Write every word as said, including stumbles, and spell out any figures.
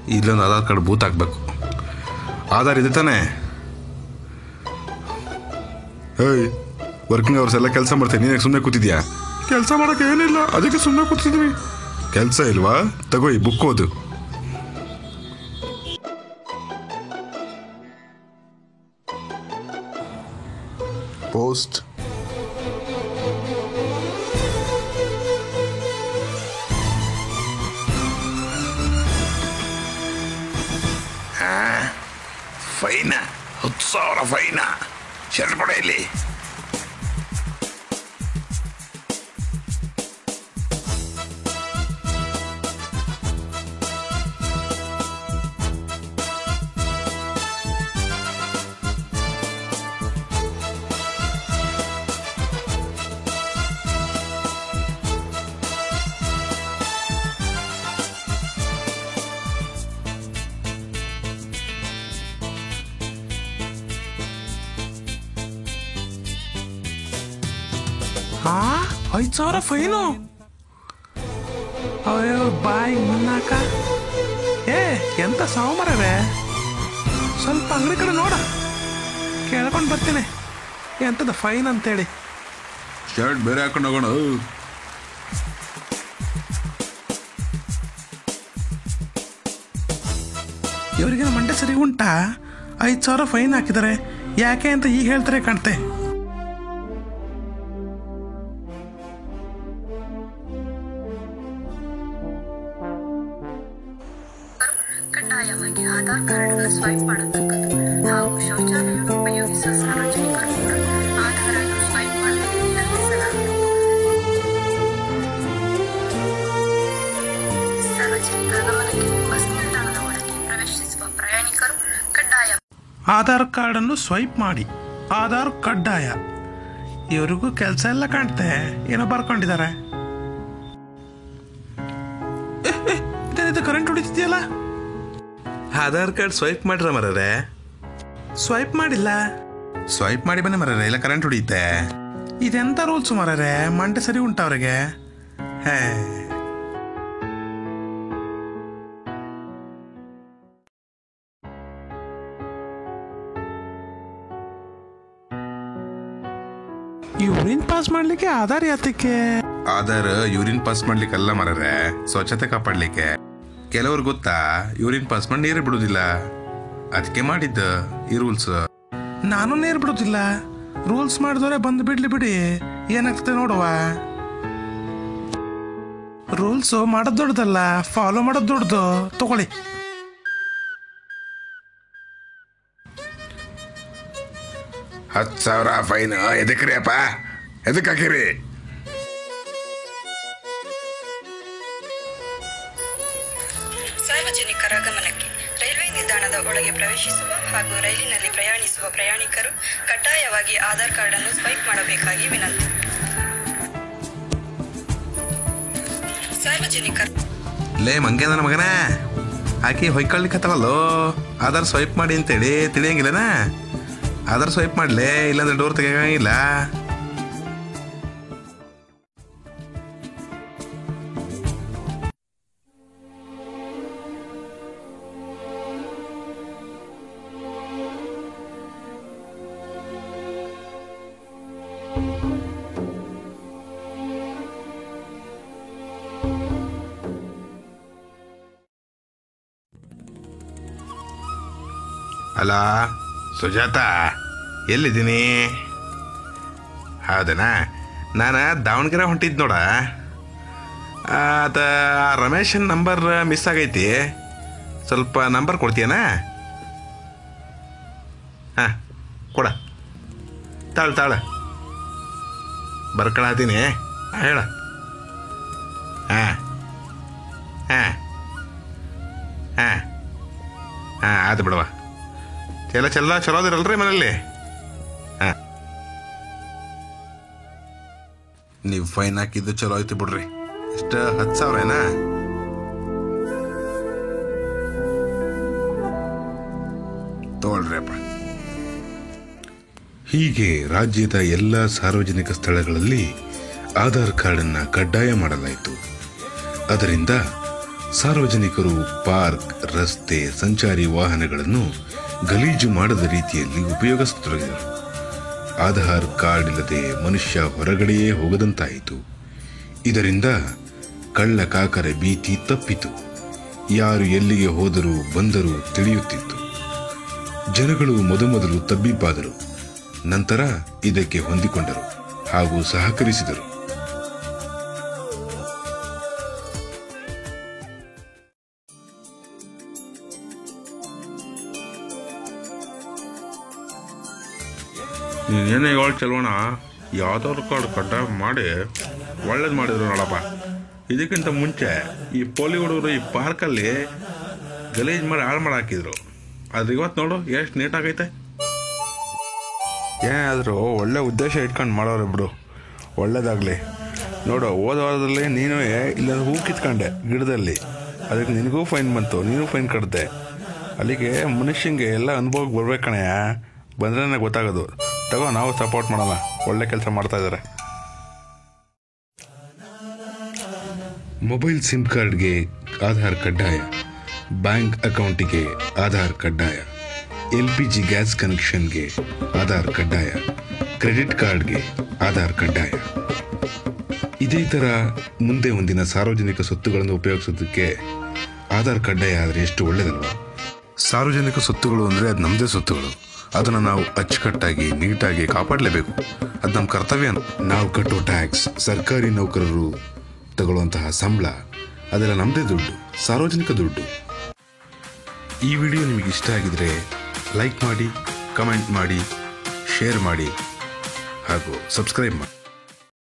ಇಲ್ಲೊಂದು Aadhaar card booth ಹಾಕ್ಬೇಕು. ಆಧಾರ್ ಇದೆ ತಾನೇ? ಏಯ್, ವರ್ಕಿಂಗ್ ಅವರ್ಸ್ ಎಲ್ಲ ಕೆಲಸ ಮಾಡ್ತೀನಿ, ನೀನು ಸುಮ್ಮನೆ ಕೂತಿದ್ಯಾ? ಕೆಲಸ ಮಾಡೋಕೆ ಏನಿಲ್ಲ, ಅದಕ್ಕೆ ಸುಮ್ಮನೆ ಕೂತಿದ್ವಿ. ಕೆಲಸ ಇಲ್ವಾ? ತಗೋ ಈ ಬುಕ್ ಓದು. ಪೋಸ್ಟ್ ಫೈನಾ? ಹತ್ತು ಸಾವಿರ ಫೈನಾ? ಶರ್ಟ್ ಕೊಡ ಇಲ್ಲಿ. ಹಾ, ಐದು ಸಾವಿರ ಫೈನು? ಅಯ್ಯೋ ಬಾಯ್ ಮುನ್ನಾಕ. ಏ ಎಂತ ಸಾವುಮಾರೇ, ಸ್ವಲ್ಪ ಅಂಗಡಿ ಕಡೆ ನೋಡ, ಕೇಳ್ಕೊಂಡು ಬರ್ತೀನಿ ಎಂತದ ಫೈನ್ ಅಂತೇಳಿ. ಶರ್ಟ್ ಬೇರೆ ಹಾಕೊಂಡು ಹೋಗೋಣ. ಇವರಿಗಿನ ಮಂಡೆ ಸರಿ ಉಂಟಾ? ಐದು ಸಾವಿರ ಫೈನ್ ಹಾಕಿದ್ದಾರೆ, ಯಾಕೆ ಅಂತ ಈಗ ಹೇಳ್ತಾರೆ ಕಾಣ್ತೆ. ಕಡ್ಡಾಯವಾಗಿ ಆಧಾರ್ ಕಾರ್ಡ್ ಸ್ವೈಪ್ ಮಾಡತಕ್ಕದ್ದು ಹಾಗೂ ಶೌಚಾಲಯ ಉಪಯೋಗಿಸುವ ಸಾರ್ವಜನಿಕರು ಕೂಡ ಆಧಾರ್ ಅನ್ನು ಸ್ವೈಪ್ ಮಾಡಲು ವಿನಂತಿಸಲಾಗಿದೆ. ಸಾರ್ವಜನಿಕರ ಗಮನಕ್ಕೆ, ಬಸ್ ನಿಲ್ದಾಣದ ಒಳಗೆ ಪ್ರವೇಶಿಸುವ ಪ್ರಯಾಣಿಕರು ಕಡ್ಡಾಯ ಆಧಾರ್ ಕಾರ್ಡ್ ಅನ್ನು ಸ್ವೈಪ್ ಮಾಡಿ. ಆಧಾರ್ ಕಡ್ಡಾಯ. ಇವರಿಗೂ ಕೆಲಸ ಎಲ್ಲ ಕಾಣ್ತೆ, ಏನೋ ಬರ್ಕೊಂಡಿದ್ದಾರೆ. ಇದೇನಿದು ಕರೆಂಟ್ ಹೊಡಿತಿದೆಯಲ್ಲ? ಆಧಾರ್ ಕಾರ್ಡ್ ಸ್ವೈಪ್ ಮಾಡ್ರ ಮರರೆ? ಸ್ವೈಪ್ ಮಾಡಿಲ್ಲ. ಸ್ವೈಪ್ ಮಾಡಿ ಬನ್ನಿ ಮರರೆ, ಇಲ್ಲ ಕರೆಂಟ್ ಹೊಡಿಯುತ್ತೆ. ಇದೆಂತ ರೂಲ್ಸ್ ಮರರೆ? ಮಂಡೆ ಸರಿ ಉಂಟ ಅವ್ರಿಗೆ? ಹೇ, ಯೂರಿನ್ ಪಾಸ್ ಮಾಡ್ಲಿಕ್ಕೆ ಆಧಾರ್ ಯಾತಕ್ಕೆ? ಆಧಾರ್ ಯೂರಿನ್ ಪಾಸ್ ಮಾಡ್ಲಿಕ್ಕೆ ಅಲ್ಲ ಮರರೆ, ಸ್ವಚ್ಛತೆ ಕಾಪಾಡ್ಲಿಕ್ಕೆ. ಕೆಲವ್ರು ಗೊತ್ತಾ, ಯೂರಿನ್ ಪಾಸ್ ಮಾಡಿ ನೀರು ಬಿಡುದಿಲ್ಲ, ಅದಕ್ಕೆ ಮಾಡಿದ್ದ ಈ ರೂಲ್ಸ್. ನಾನು ನೀರು ಬಿಡುದಿಲ್ಲ, ರೂಲ್ಸ್ ಮಾಡಿದವ್ರೆ ಬಂದು ಬಿಡ್ಲಿ ಬಿಡಿ, ಏನಾಗ್ತದೆ ನೋಡುವ. ರೂಲ್ಸ್ ಮಾಡೋದು ದೊಡ್ಡದಲ್ಲ, ಫಾಲೋ ಮಾಡೋದು ದೊಡ್ಡದು. ತಗೊಳ್ಳಿ. ಹತ್ತು ಸಾವಿರ ಫೈನ್ ಎದಕ್ರಿ ಅಪ್ಪ? ಎದಕ್ಕೆ ಹಾಕಿರಿ? ಸಾರ್ವಜನಿಕರ ಗಮನಕ್ಕೆ, ರೈಲ್ವೆ ನಿಲ್ದಾಣದ ಒಳಗೆ ಪ್ರವೇಶಿಸುವ ಹಾಗೂ ರೈಲಿನಲ್ಲಿ ಪ್ರಯಾಣಿಸುವ ಪ್ರಯಾಣಿಕರು ಕಡ್ಡಾಯವಾಗಿ ಆಧಾರ್ ಕಾರ್ಡ್ ಅನ್ನು ಸ್ವೈಪ್ ಮಾಡಬೇಕಾಗಿ ವಿನಂತಿ. ಸಾರ್ವಜನಿಕರು ಲೇ ಮಂಗೆ ನನ್ನ ಮಗನ, ಆಕಿ ಹೊಯ್ಕೊಳ್ಳಿಕ್ಕತ್ತವಲ್ಲೋ ಆಧಾರ್ ಸ್ವೈಪ್ ಮಾಡಿ ಅಂತೇಳಿ, ತಿಳಿಯಂಗಿಲ್ಲನಾ? ಆಧಾರ್ ಸ್ವೈಪ್ ಮಾಡ್ಲೇ, ಇಲ್ಲಾಂದ್ರೆ ಡೋರ್ ತೆಗಿಯಂಗಿಲ್ಲ. ಅಲ್ಲ ಸುಜಾತ, ಎಲ್ಲಿದ್ದೀನಿ? ಹೌದನಾ? ನಾನು ದಾವಣಗೆರೆ ಹೊಂಟಿದ್ದು ನೋಡ. ಅದು ರಮೇಶನ್ ನಂಬರ್ ಮಿಸ್ ಆಗೈತಿ, ಸ್ವಲ್ಪ ನಂಬರ್ ಕೊಡ್ತೀಯನಾ? ಹಾಂ ಕೊಡ. ತಾಳ ತಾಳ ಬರ್ಕೊಳತೀನಿ, ಹೇಳ. ಹಾಂ ಹಾಂ ಹಾಂ ಹಾಂ ಆಯ್ತು ಬಿಡವ. ಎಲ್ಲ ಚೆಲ್ಲ ಚಲೋದಿರಲ್ರಿ ಮನೇಲಿ? ಹಾಂ, ನೀವು ಫೈನ್ ಹಾಕಿದ್ದು ಚಲೋ ಆಯ್ತು ಬಿಡ್ರಿ. ಎಷ್ಟು? ಹತ್ತು ಸಾವಿರ ಏನಾ? ತಗೊಳ್ರಿ ಅಪ್ಪ. ಹೀಗೆ ರಾಜ್ಯದ ಎಲ್ಲ ಸಾರ್ವಜನಿಕ ಸ್ಥಳಗಳಲ್ಲಿ ಆಧಾರ್ ಕಾರ್ಡನ್ನು ಕಡ್ಡಾಯ ಮಾಡಲಾಯಿತು. ಅದರಿಂದ ಸಾರ್ವಜನಿಕರು ಪಾರ್ಕ್, ರಸ್ತೆ, ಸಂಚಾರಿ ವಾಹನಗಳನ್ನು ಗಲೀಜು ಮಾಡದ ರೀತಿಯಲ್ಲಿ ಉಪಯೋಗಿಸತೊಡಗಿದರು. ಆಧಾರ್ ಕಾರ್ಡ್ ಇಲ್ಲದೆ ಮನುಷ್ಯ ಹೊರಗಡೆಯೇ ಹೋಗದಂತಾಯಿತು. ಇದರಿಂದ ಕಳ್ಳ ಕಾಕರ ಭೀತಿ ತಪ್ಪಿತು. ಯಾರು ಎಲ್ಲಿಗೆ ಹೋದರೂ ಬಂದರೂ ತಿಳಿಯುತ್ತಿತ್ತು. ಜನಗಳು ಮೊದಮೊದಲು ತಬ್ಬಿಬ್ಬಾದರು. ನಂತರ ಇದಕ್ಕೆ ಹೊಂದಿಕೊಂಡರು ಹಾಗೂ ಸಹಕರಿಸಿದರು. ನೀನೇನೇ ಹೇಳಿ ಚಲೋಣ, ಯಾವ್ದಾದ್ರು ಕಾರ್ಡ್ ಕಡ್ಡಾಯ ಮಾಡಿ ಒಳ್ಳೇದು ಮಾಡಿದ್ರು ನೋಡಪ್ಪ. ಇದಕ್ಕಿಂತ ಮುಂಚೆ ಈ ಪೋಲಿ ಹುಡುಗರು ಈ ಪಾರ್ಕಲ್ಲಿ ಗಲೀಜ್ ಮಾಡಿ ಹಾಳು ಮಾಡಿ ಹಾಕಿದ್ರು. ಆದ್ರೆ ಇವತ್ತು ನೋಡು ಎಷ್ಟು ನೀಟಾಗೈತೆ. ಏನಾದರೂ ಒಳ್ಳೆ ಉದ್ದೇಶ ಇಟ್ಕೊಂಡು ಮಾಡೋರು ಬಿಡು, ಒಳ್ಳೇದಾಗಲಿ. ನೋಡು, ಹೋದ ವಾರದಲ್ಲಿ ನೀನು ಇಲ್ಲೊಂದು ಹೂ ಕಿತ್ಕೊಂಡೆ ಗಿಡದಲ್ಲಿ, ಅದಕ್ಕೆ ನಿನಗೂ ಫೈನ್ ಬಂತು, ನೀನು ಫೈನ್ ಕಟ್ಟಿದೆ. ಅಲ್ಲಿಗೆ ಮನುಷ್ಯಂಗೆ ಎಲ್ಲ ಅನುಭವಕ್ಕೆ ಬರ್ಬೇಕು ಕಣಯ್ಯ, ಬಂದ್ರೆ ಗೊತ್ತಾಗೋದು. ತಗೋ, ನಾವು ಸಪೋರ್ಟ್ ಮಾಡೋಣ, ಒಳ್ಳೆ ಕೆಲಸ ಮಾಡ್ತಾ ಇದ್ದಾರೆ. ಮೊಬೈಲ್ ಸಿಮ್ ಕಾರ್ಡ್ಗೆ ಆಧಾರ್ ಕಡ್ಡಾಯ, ಬ್ಯಾಂಕ್ ಅಕೌಂಟಿಗೆ ಆಧಾರ್ ಕಡ್ಡಾಯ, ಎಲ್ ಪಿ ಜಿ ಗ್ಯಾಸ್ ಕನೆಕ್ಷನ್ಗೆ ಆಧಾರ್ ಕಡ್ಡಾಯ, ಕ್ರೆಡಿಟ್ ಕಾರ್ಡ್ಗೆ ಆಧಾರ್ ಕಡ್ಡಾಯ. ಇದೇ ಥರ ಮುಂದೆ ಒಂದಿನ ಸಾರ್ವಜನಿಕ ಸ್ವತ್ತುಗಳನ್ನು ಉಪಯೋಗಿಸೋದಕ್ಕೆ ಆಧಾರ್ ಕಡ್ಡಾಯ ಆದರೆ ಎಷ್ಟು ಒಳ್ಳೆಯದಲ್ವಾ? ಸಾರ್ವಜನಿಕ ಸ್ವತ್ತುಗಳು ಅಂದರೆ ಅದು ನಮ್ಮದೇ ಸ್ವತ್ತುಗಳು. ಅದನ್ನು ನಾವು ಅಚ್ಚುಕಟ್ಟಾಗಿ ನೀಟಾಗಿ ಕಾಪಾಡಲೇಬೇಕು. ಅದು ನಮ್ಮ ಕರ್ತವ್ಯ. ನಾವು ಕಟ್ಟೋ ಟ್ಯಾಕ್ಸ್, ಸರ್ಕಾರಿ ನೌಕರರು ತಗೊಳ್ಳುವಂತಹ ಸಂಬಳ, ಅದೆಲ್ಲ ನಮ್ಮದೇ ದುಡ್ಡು, ಸಾರ್ವಜನಿಕ ದುಡ್ಡು. ಈ ವಿಡಿಯೋ ನಿಮಗೆ ಇಷ್ಟ ಆಗಿದ್ರೆ ಲೈಕ್ ಮಾಡಿ, ಕಮೆಂಟ್ ಮಾಡಿ, ಶೇರ್ ಮಾಡಿ ಹಾಗೂ ಸಬ್ಸ್ಕ್ರೈಬ್ ಮಾಡಿ.